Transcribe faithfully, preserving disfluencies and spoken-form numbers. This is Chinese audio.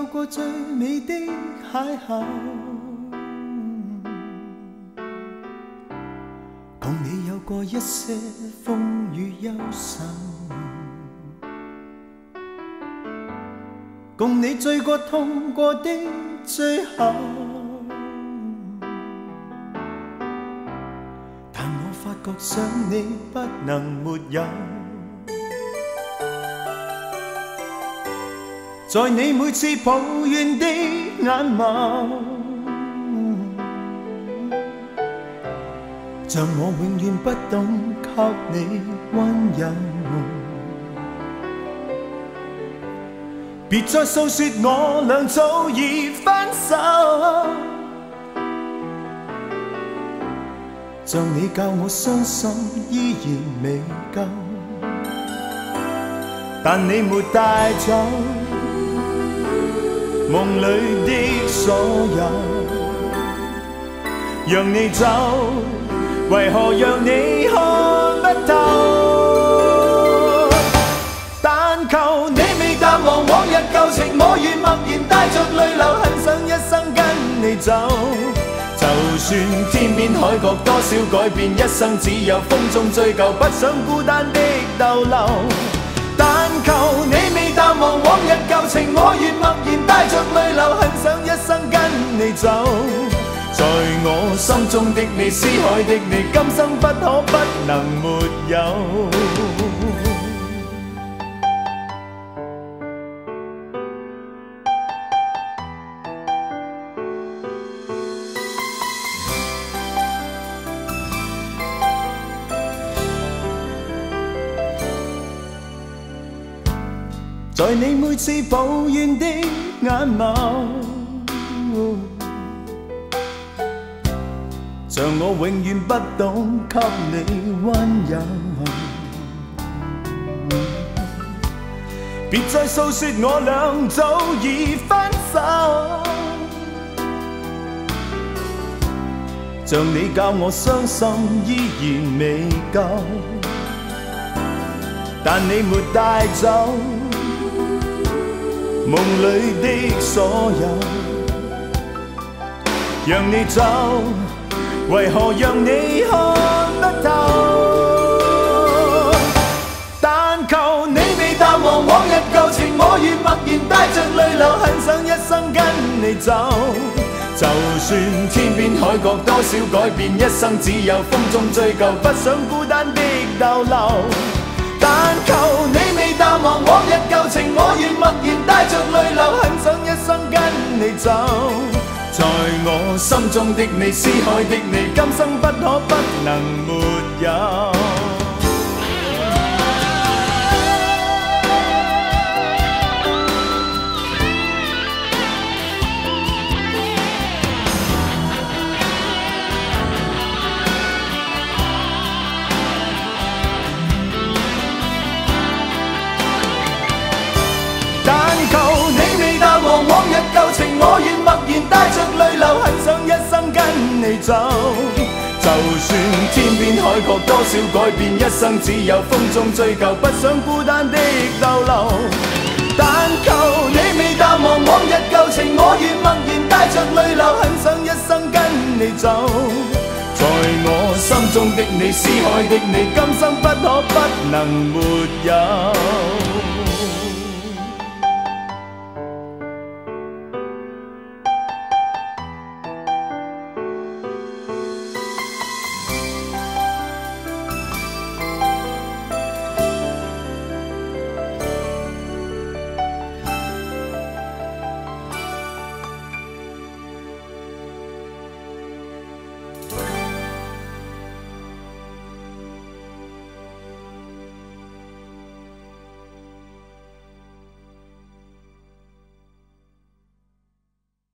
有過最美的邂逅，共你有過一些風雨憂愁，共你醉過痛過的最後。但我發覺想你不能沒有。在你每次抱怨的眼眸，像我永遠不懂給你溫柔。別再訴說我倆早已分手，像你教我傷心依然未夠，但你沒帶走夢裏的所有，讓你走，為何讓你看不透？但求你未淡忘往日舊情，我願默然帶着淚流，很想一生跟你走。就算天邊海角多少改變，一生只有風中追究，不想孤單的逗留。但求你未淡忘往日舊情，我願默然帶着淚流，很想一生跟你走。在我心中的你，思海的你，今生不可不能沒有。在你每次抱怨的眼眸，像我永遠不懂給你溫柔。別再訴說我倆早已分手，像你教我傷心依然未夠，但你沒帶走夢裏的所有，讓你走，為何讓你看不透？但求你未淡忘往日舊情，我願默然帶着淚流，很想一生跟你走。就算天邊海角多少改變，一生只有風中追究，不想孤單的逗留。但求你未淡忘往日舊情，我願默然帶着淚流，很想一生跟你走。在我心中的你，思海的你，今生不可不能沒有。往日舊情，我願默然帶着淚流，很想一生跟你走。就算天邊海角多少改變，一生只有風中追究，不想孤單的逗留。但求你未淡忘往日舊情，我願默然帶着淚流，很想一生跟你走。在我心中的你，思海的你，今生不可不能沒有。